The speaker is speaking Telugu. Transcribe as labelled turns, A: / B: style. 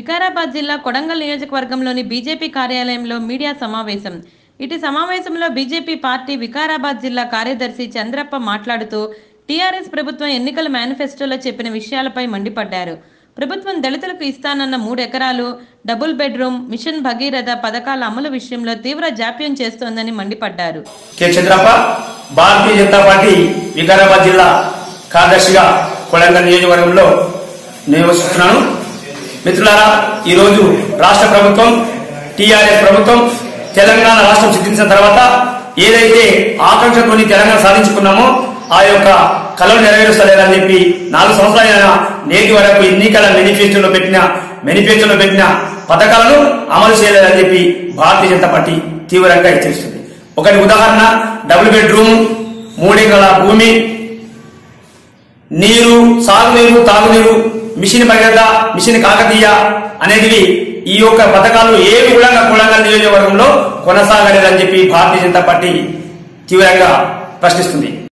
A: వికారాబాద్ జిల్లా కొడంగల్ నియోజకవర్గంలోని బీజేపీ కార్యాలయంలో మీడియా సమావేశం. ఇటు సమావేశంలో బీజేపీ పార్టీ వికారాబాద్ జిల్లా కార్యదర్శి చంద్రప్ప మాట్లాడుతూ టీఆర్ఎస్ ప్రభుత్వం ఎన్నికల మేనిఫెస్టోలో చెప్పిన విషయాలపై మండిపడ్డారు. ప్రభుత్వం దళితులకు ఇస్తానన్న 3 ఎకరాలు, డబుల్ బెడ్రూమ్, మిషన్ భగీరథ పథకాల అమలు విషయంలో తీవ్ర జాప్యం చేస్తోందని మండిపడ్డారు.
B: చంద్రప్ప, భారతీయ జనతా పార్టీ వికారాబాద్ జిల్లా కార్యదర్శిగా కొడంగల్ నియోజకవర్గంలో నివసిస్తున్నాను. మిత్రులారా, ఈ రోజు రాష్ట్ర ప్రభుత్వం, టీఆర్ఎస్ ప్రభుత్వం తెలంగాణ రాష్ట్రం సిద్ధించిన తర్వాత ఏదైతే ఆకాంక్షతోని తెలంగాణ సాధించుకున్నామో ఆ యొక్క కళలు నెరవేరుస్తలేదని చెప్పి 4 సంవత్సరాలైన నేటి వరకు ఎన్నికల మేనిఫెస్టోలో పెట్టిన పథకాలను అమలు చేయలేదని చెప్పి భారతీయ జనతా పార్టీ తీవ్రంగా హెచ్చరిస్తుంది. ఒకటి ఉదాహరణ, డబుల్ బెడ్రూమ్, 3 ఎకరాల భూమి, నీరు, సాగునీరు, తాగునీరు, మిషన్ భగీరథ, మిషన్ కాకతీయ అనేటివి ఈ యొక్క పథకాలు ఏవి కూడా కొడంగల్ నియోజకవర్గంలో కొనసాగలేదని చెప్పి భారతీయ జనతా పార్టీ తీవ్రంగా ప్రశ్నిస్తుంది.